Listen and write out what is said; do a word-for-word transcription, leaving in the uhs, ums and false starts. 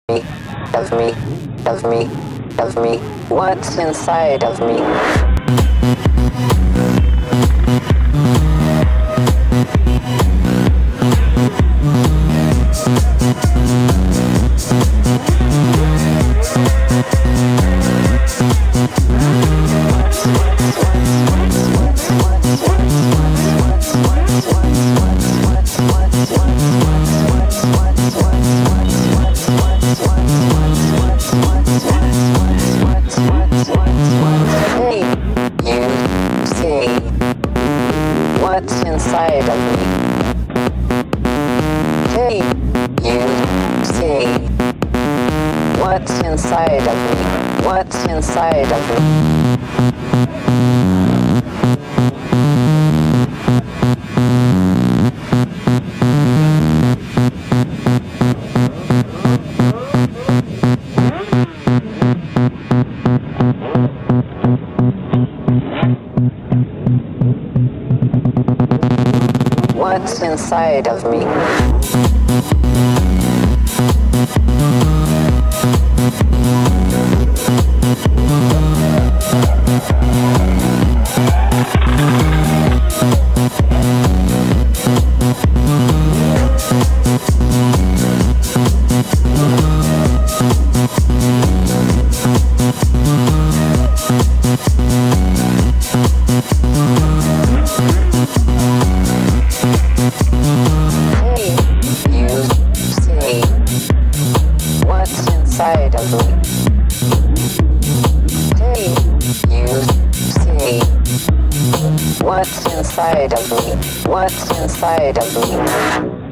me, of me, of me, of me, what's inside of me? What's inside of me? Hey, you say, what's inside of me? What's inside of me? What's inside of me? Inside of me. Hey, you say, what's inside of me? What's inside of me?